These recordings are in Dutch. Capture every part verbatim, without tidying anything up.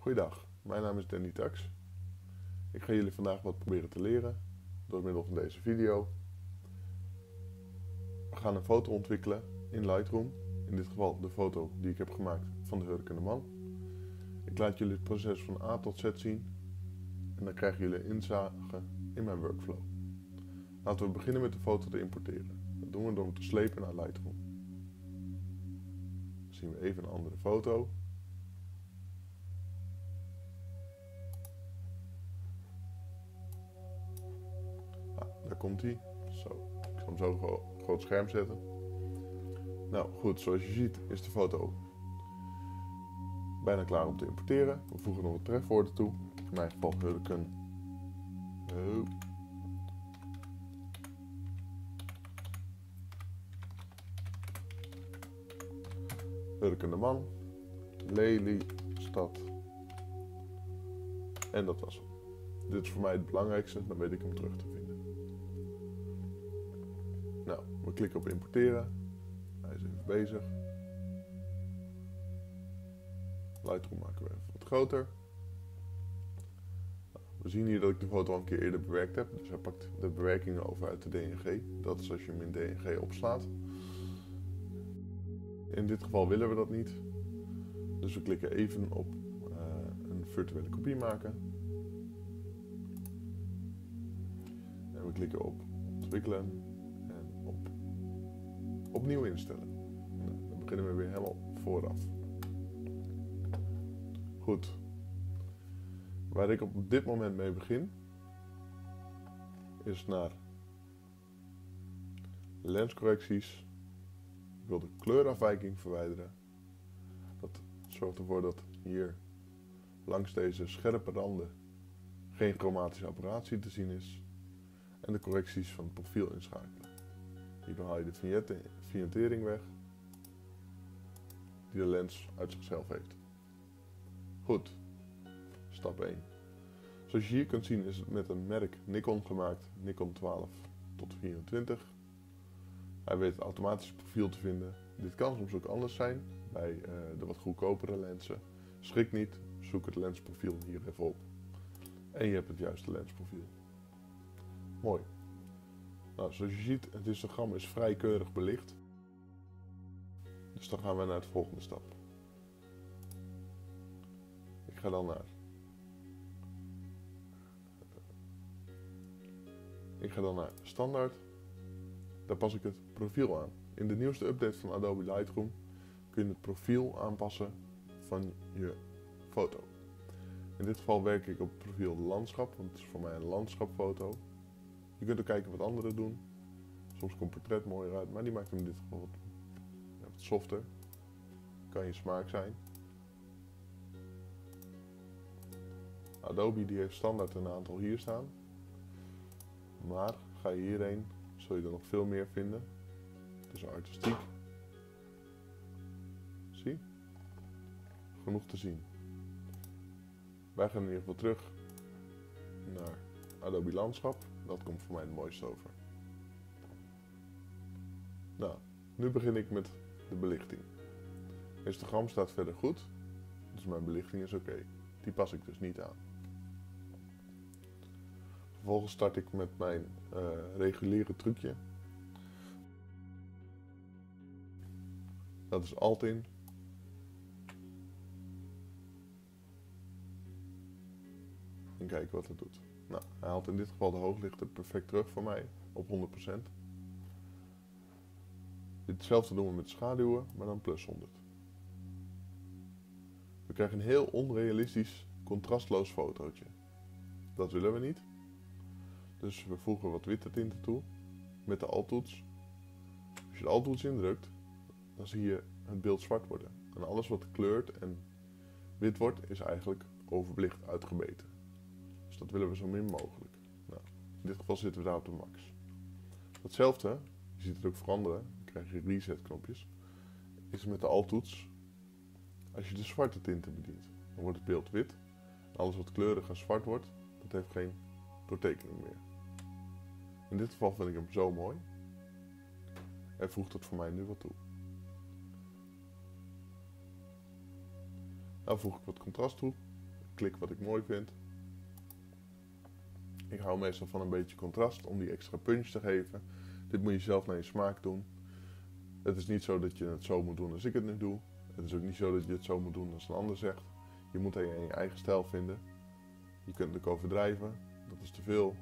Goeiedag, mijn naam is Danny Tax. Ik ga jullie vandaag wat proberen te leren door middel van deze video. We gaan een foto ontwikkelen in Lightroom. In dit geval de foto die ik heb gemaakt van de hurkende man. Ik laat jullie het proces van A tot Z zien en dan krijgen jullie een inzage in mijn workflow. Laten we beginnen met de foto te importeren. Dat doen we door hem te slepen naar Lightroom. Dan zien we even een andere foto. Daar komt hij. Zo, ik zal hem zo een groot scherm zetten. Nou goed, zoals je ziet is de foto bijna klaar om te importeren. We voegen nog wat trefwoorden toe. In mijn geval hurken. Oh. Hurkende man. Lelystad. En dat was hem. Dit is voor mij het belangrijkste, dan weet ik hem terug te vinden. Nou, we klikken op importeren. Hij is even bezig. Lightroom maken we even wat groter. Nou, we zien hier dat ik de foto al een keer eerder bewerkt heb. Dus hij pakt de bewerkingen over uit de D N G. Dat is als je hem in D N G opslaat. In dit geval willen we dat niet. Dus we klikken even op uh, een virtuele kopie maken. En we klikken op ontwikkelen. Op opnieuw instellen. Nou, dan beginnen we weer helemaal vooraf. Goed. Waar ik op dit moment mee begin is naar lenscorrecties. Ik wil de kleurafwijking verwijderen. Dat zorgt ervoor dat hier langs deze scherpe randen geen chromatische aberratie te zien is. En de correcties van het profiel inschakelen. Hierdoor haal je de vignettering weg die de lens uit zichzelf heeft. Goed, stap één. Zoals je hier kunt zien is het met een merk Nikon gemaakt, Nikon twaalf tot vierentwintig. Hij weet het automatische profiel te vinden. Dit kan soms ook anders zijn bij uh, de wat goedkopere lenzen. Schrik niet, zoek het lensprofiel hier even op. En je hebt het juiste lensprofiel. Mooi. Nou, zoals je ziet, het histogram is vrij keurig belicht. Dus dan gaan we naar de volgende stap. Ik ga dan naar... Ik ga dan naar standaard. Daar pas ik het profiel aan. In de nieuwste update van Adobe Lightroom kun je het profiel aanpassen van je foto. In dit geval werk ik op het profiel landschap, want het is voor mij een landschapfoto. Je kunt ook kijken wat anderen doen. Soms komt portret mooier uit, maar die maakt hem in dit geval wat, ja, wat softer. Kan je smaak zijn. Adobe die heeft standaard een aantal hier staan. Maar ga je hierheen, zul je er nog veel meer vinden. Dus artistiek. Zie? Genoeg te zien. Wij gaan in ieder geval terug naar Adobe Landschap. Dat komt voor mij het mooiste over. Nou, nu begin ik met de belichting. Histogram staat verder goed, dus mijn belichting is oké. Okay. Die pas ik dus niet aan. Vervolgens start ik met mijn uh, reguliere trucje. Dat is Alt-in. En kijken wat het doet. Nou, hij haalt in dit geval de hooglichten perfect terug voor mij, op honderd procent. Hetzelfde doen we met schaduwen, maar dan plus honderd. We krijgen een heel onrealistisch, contrastloos fotootje. Dat willen we niet. Dus we voegen wat witte tinten toe, met de Alt-toets. Als je de Alt-toets indrukt, dan zie je het beeld zwart worden. En alles wat kleurt en wit wordt, is eigenlijk overbelicht uitgebeten. Dus dat willen we zo min mogelijk. Nou, in dit geval zitten we daar op de max. Hetzelfde, je ziet het ook veranderen, dan krijg je reset knopjes, is met de Alt-toets. Als je de zwarte tinten bedient, dan wordt het beeld wit. En alles wat kleurig en zwart wordt, dat heeft geen doortekening meer. In dit geval vind ik hem zo mooi. En voegt het voor mij nu wat toe. Nou voeg ik wat contrast toe. klik wat ik mooi vind. Ik hou meestal van een beetje contrast om die extra punch te geven. Dit moet je zelf naar je smaak doen. Het is niet zo dat je het zo moet doen als ik het nu doe. Het is ook niet zo dat je het zo moet doen als een ander zegt. Je moet het in je eigen stijl vinden. Je kunt het ook overdrijven. Dat is te veel.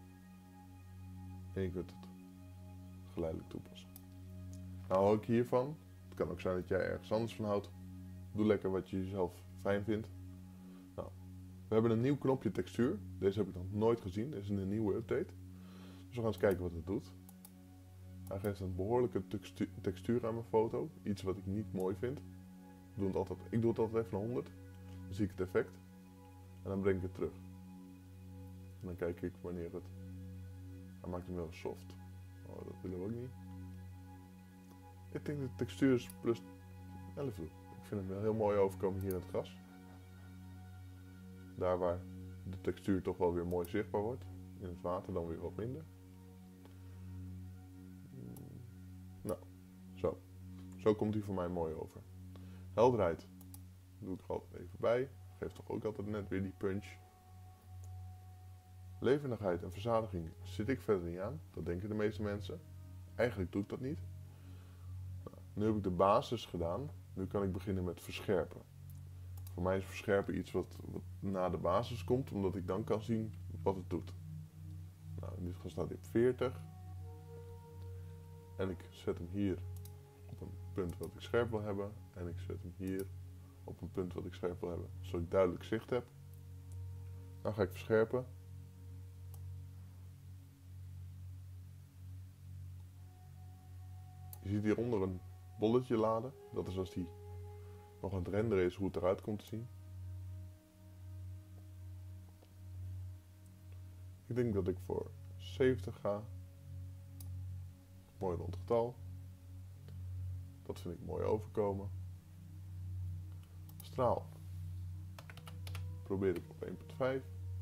En je kunt het geleidelijk toepassen. Nou hou ik hiervan. Het kan ook zijn dat jij ergens anders van houdt. Doe lekker wat je zelf fijn vindt. Nou, we hebben een nieuw knopje textuur. Deze heb ik nog nooit gezien. Dit is een nieuwe update. Dus we gaan eens kijken wat het doet. Hij geeft een behoorlijke textu textuur aan mijn foto. Iets wat ik niet mooi vind. Ik doe het altijd, ik doe het altijd even naar honderd. Dan zie ik het effect. En dan breng ik het terug. En dan kijk ik wanneer het... Hij maakt hem wel soft. Oh, dat willen we ook niet. Ik denk dat de textuur is plus elf doe. Ik vind hem wel heel mooi overkomen hier in het gras. Daar waar de textuur toch wel weer mooi zichtbaar wordt. In het water dan weer wat minder. Nou, zo. Zo komt hij voor mij mooi over. Helderheid doe ik er altijd even bij. Geeft toch ook altijd net weer die punch. Levendigheid en verzadiging zit ik verder niet aan. Dat denken de meeste mensen. Eigenlijk doe ik dat niet. Nou, nu heb ik de basis gedaan. Nu kan ik beginnen met verscherpen. Voor mij is verscherpen iets wat, wat na de basis komt. Omdat ik dan kan zien wat het doet. Nou, in dit geval staat hij op veertig. En ik zet hem hier op een punt wat ik scherp wil hebben. En ik zet hem hier op een punt wat ik scherp wil hebben. Zodat ik duidelijk zicht heb. Dan ga ik verscherpen. Je ziet hieronder een bolletje laden. Dat is als die nog aan het renderen is hoe het eruit komt te zien. Ik denk dat ik voor zeventig ga. Mooi rond getal. Dat vind ik mooi overkomen. Straal. Probeer ik op één komma vijf.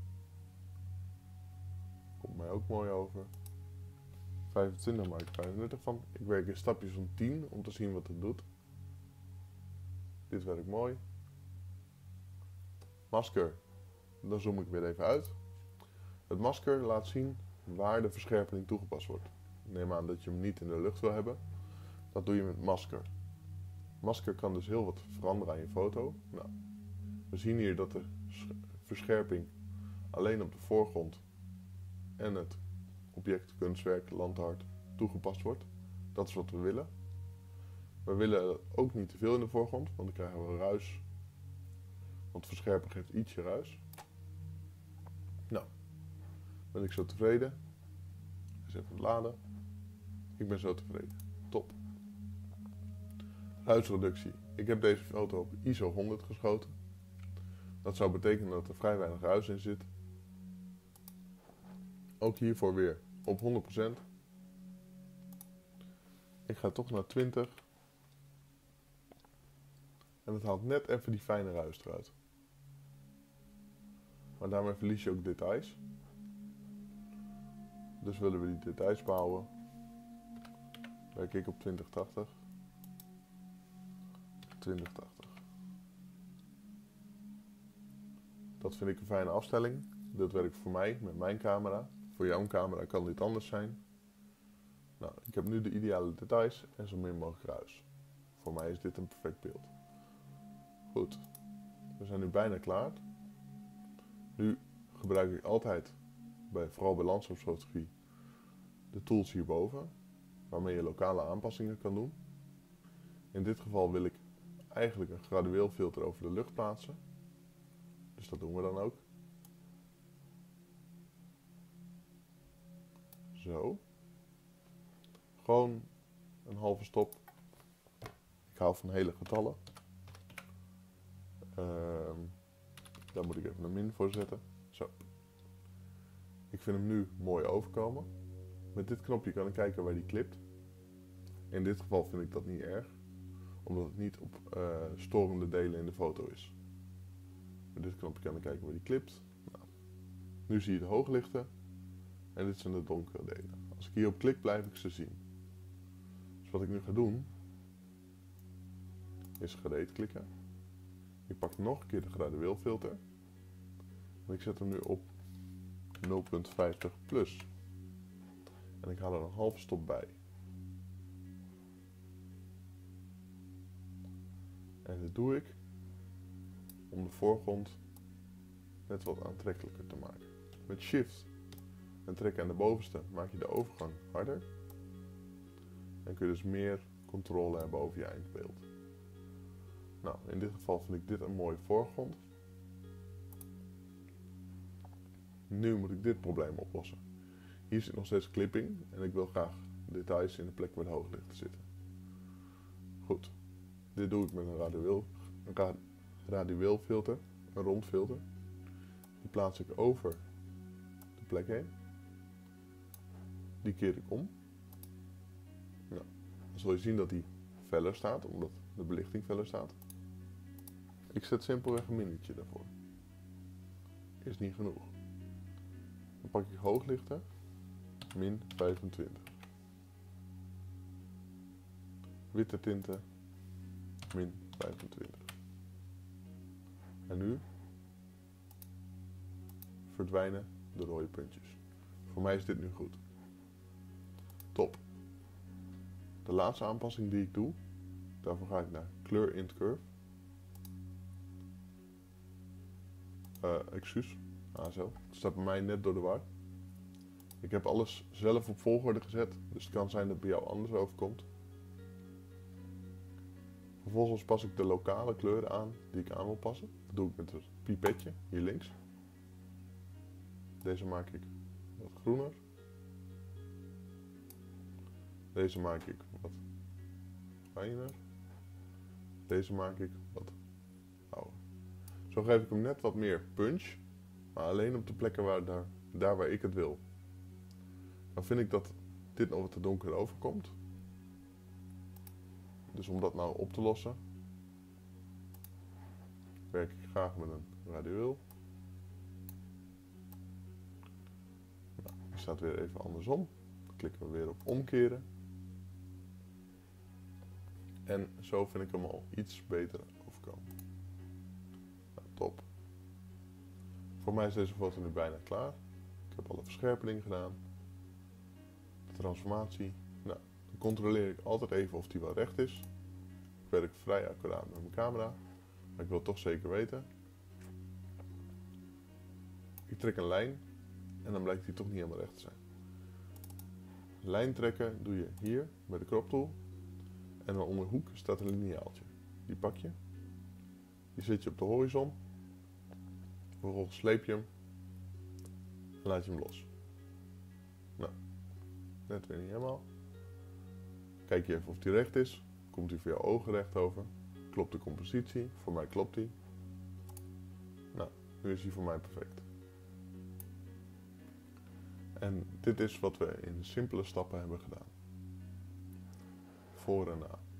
Komt mij ook mooi over. vijfentwintig maak ik vijfendertig van. Ik werk in stapjes van tien om te zien wat het doet. Dit werkt mooi. Masker. Dan zoom ik weer even uit. Het masker laat zien waar de verscherpeling toegepast wordt. Neem aan dat je hem niet in de lucht wil hebben. Dat doe je met masker. Masker kan dus heel wat veranderen aan je foto. Nou, we zien hier dat de verscherping alleen op de voorgrond en het object, kunstwerk, landhard toegepast wordt. Dat is wat we willen. We willen ook niet te veel in de voorgrond, want dan krijgen we ruis. Want verscherpen geeft ietsje ruis. Nou, ben ik zo tevreden. Eens even laden. Ik ben zo tevreden. Top. Ruisreductie. Ik heb deze foto op I S O honderd geschoten. Dat zou betekenen dat er vrij weinig ruis in zit. Ook hiervoor weer op honderd procent. Ik ga toch naar twintig. En het haalt net even die fijne ruis eruit. Maar daarmee verlies je ook details. Dus willen we die details bouwen. Werk ik op twintig tachtig. twintig tachtig. Dat vind ik een fijne afstelling. Dat werkt voor mij met mijn camera. Voor jouw camera kan dit anders zijn. Nou, ik heb nu de ideale details en zo min mogelijk ruis. Voor mij is dit een perfect beeld. Goed. We zijn nu bijna klaar. Nu gebruik ik altijd, bij, vooral bij landschapsfotografie, de tools hierboven. Waarmee je lokale aanpassingen kan doen. In dit geval wil ik eigenlijk een gradueel filter over de lucht plaatsen. Dus dat doen we dan ook. Zo. Gewoon een halve stop. Ik hou van hele getallen. Uh, daar moet ik even een min voor zetten. Zo. Ik vind hem nu mooi overkomen. Met dit knopje kan ik kijken waar die klipt. In dit geval vind ik dat niet erg. Omdat het niet op uh, storende delen in de foto is. Met dit knopje kan ik kijken waar die klipt. Nou, nu zie je de hooglichten. En dit zijn de donkere delen. Als ik hierop klik, blijf ik ze zien. Dus wat ik nu ga doen, is gereed klikken. Ik pak nog een keer de gradueel filter. En ik zet hem nu op nul komma vijftig plus. En ik haal er een half stop bij. En dit doe ik om de voorgrond net wat aantrekkelijker te maken. Met shift en trekken aan de bovenste maak je de overgang harder. En kun je dus meer controle hebben over je eindbeeld. Nou, in dit geval vind ik dit een mooie voorgrond. Nu moet ik dit probleem oplossen. Hier zit nog steeds clipping en ik wil graag details in de plek waar de hooglichten zitten. Goed, dit doe ik met een radiaal, een radiaal filter, een rond filter. Die plaats ik over de plek heen. Die keer ik om. Nou, dan zul je zien dat die feller staat, omdat de belichting feller staat. Ik zet simpelweg een minnetje daarvoor. Is niet genoeg. Dan pak ik hooglichten, min vijfentwintig. Witte tinten, min vijfentwintig. En nu verdwijnen de rode puntjes. Voor mij is dit nu goed. Top. De laatste aanpassing die ik doe, daarvoor ga ik naar kleur int curve. Uh, excuus, A S L. Het staat bij mij net door de war. Ik heb alles zelf op volgorde gezet, dus het kan zijn dat het bij jou anders overkomt. Vervolgens pas ik de lokale kleuren aan die ik aan wil passen. Dat doe ik met het pipetje, hier links. Deze maak ik wat groener. Deze maak ik wat fijner. Deze maak ik wat ouder. Zo geef ik hem net wat meer punch, maar alleen op de plekken waar daar, daar waar ik het wil. Dan vind ik dat dit nog wat te donker overkomt. Dus om dat nou op te lossen, werk ik graag met een radiaal. Nou, die staat weer even andersom. Dan klikken we weer op omkeren. En zo vind ik hem al iets beter overkomen. Nou, top. Voor mij is deze foto nu bijna klaar. Ik heb alle verscherpeling gedaan. De transformatie. Nou, dan controleer ik altijd even of die wel recht is. Ik werk vrij accuraat met mijn camera. Maar ik wil het toch zeker weten. Ik trek een lijn. En dan blijkt die toch niet helemaal recht te zijn. Lijn trekken doe je hier met de crop tool. En dan onder hoek staat een lineaaltje. Die pak je. Die zet je op de horizon. Vervolgens sleep je hem. En laat je hem los. Nou, net weer niet helemaal. Kijk je even of die recht is. Komt hij voor jouw ogen recht over. Klopt de compositie. Voor mij klopt die. Nou, nu is hij voor mij perfect. En dit is wat we in simpele stappen hebben gedaan. Voor en na.